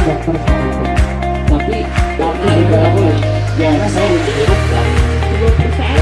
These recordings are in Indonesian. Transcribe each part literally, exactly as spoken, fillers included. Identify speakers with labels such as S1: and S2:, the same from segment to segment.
S1: dokter sekalipun. Tapi karena itu aku ya saya dijelaskan sepuluh persen.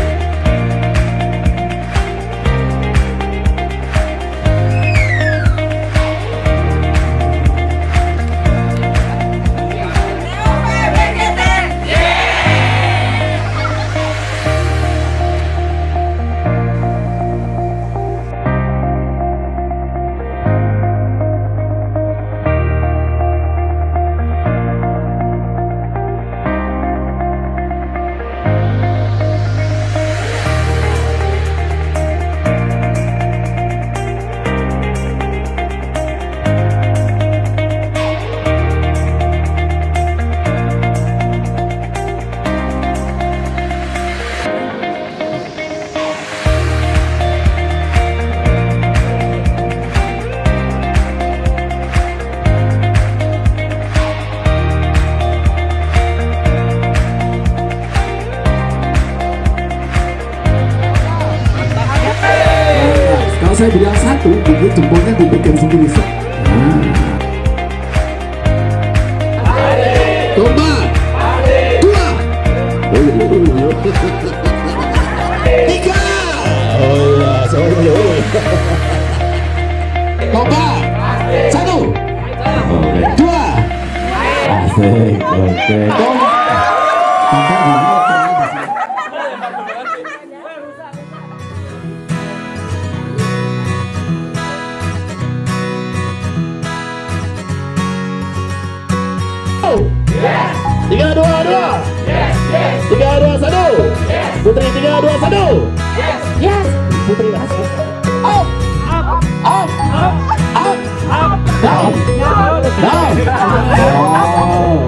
S2: Saya bilang satu, gigi jempolnya dipegang sendiri. Nah. Coba. Dua. Oh iya, oh iya. Tiga. Oh iya, sorry. Coba. Satu. Dua. Asik. Oke.
S3: Yes.
S2: Tiga dua dua.
S3: Yes. Yes.
S2: Tiga dua satu.
S3: Yes.
S2: Putri tiga dua satu.
S3: Yes.
S2: Yes. Putri masuk. Up.
S3: Up.
S2: Up.
S3: Up.
S2: Up.
S3: Up.
S2: Down.
S3: Down.
S2: Down. Down.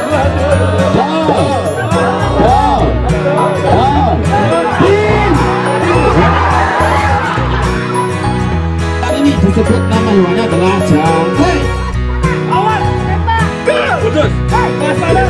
S2: Down. Down. In. Kali ini disebut nama hewannya adalah jangkrik.
S3: Awas. Putus. Waspada.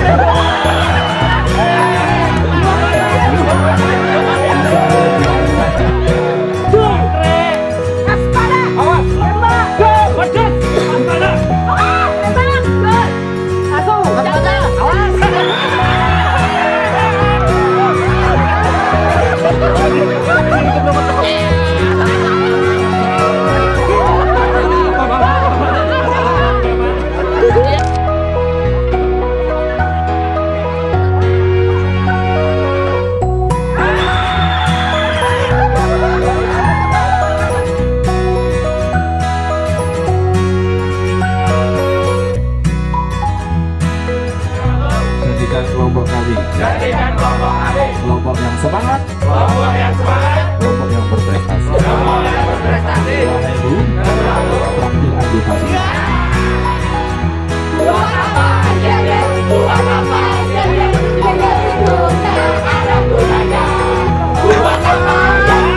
S2: Kelompok kami,
S3: Jadikan kelompok kami
S2: kelompok yang semangat,
S3: kelompok yang semangat,
S2: kelompok yang berprestasi,
S3: kelompok yang berprestasi.
S2: Wahai Bu, traktir advokasi.
S3: Buat apa aja deh, buat apa aja deh, biar itu tak ada gunanya. Buat apa aja deh.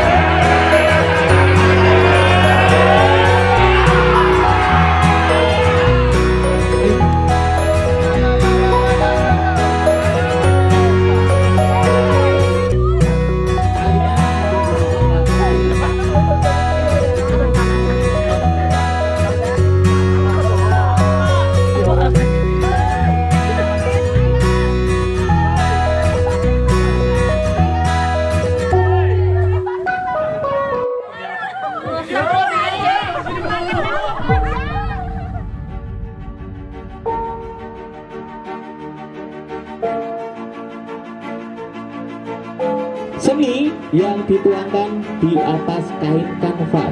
S1: Seni yang dituangkan di atas kain kanvas.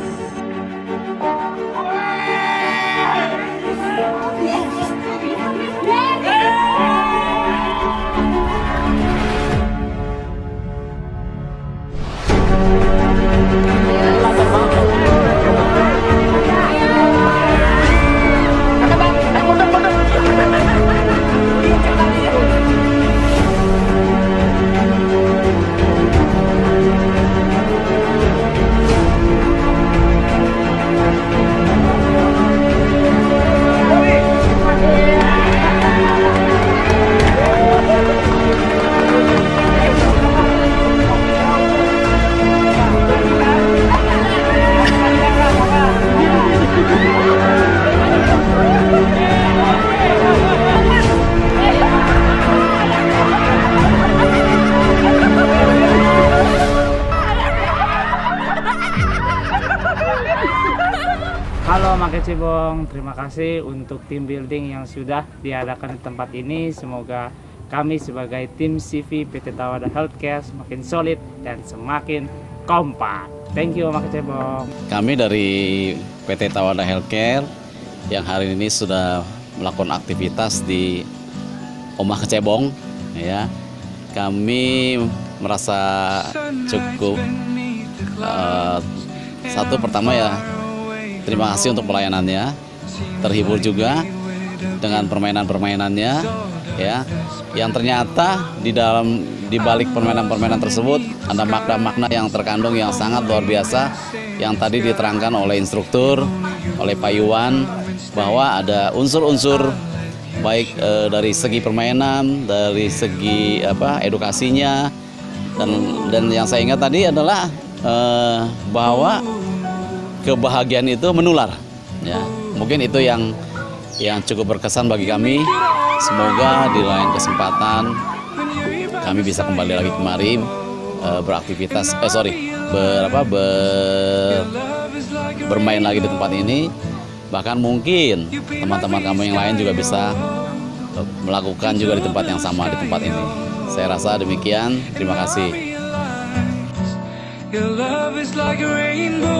S4: Cebong, terima kasih untuk tim building yang sudah diadakan di tempat ini. Semoga kami sebagai tim C V P T Tawada Healthcare semakin solid dan semakin kompak. Thank you Oma Kecebong.
S5: Kami dari P T Tawada Healthcare yang hari ini sudah melakukan aktivitas di Omah Kecebong, ya. Kami merasa cukup uh, satu pertama ya, terima kasih untuk pelayanannya, terhibur juga dengan permainan-permainannya, ya, yang ternyata di dalam di balik permainan-permainan tersebut ada makna-makna yang terkandung yang sangat luar biasa yang tadi diterangkan oleh instruktur, oleh Pak Yuwan, bahwa ada unsur-unsur baik e, dari segi permainan, dari segi apa edukasinya, dan dan yang saya ingat tadi adalah e, bahwa kebahagiaan itu menular, ya. Mungkin itu yang yang cukup berkesan bagi kami. Semoga di lain kesempatan kami bisa kembali lagi kemari e, beraktivitas, eh sorry, ber, apa, ber, bermain lagi di tempat ini. Bahkan mungkin teman-teman kamu yang lain juga bisa melakukan juga di tempat yang sama di tempat ini. Saya rasa demikian. Terima kasih.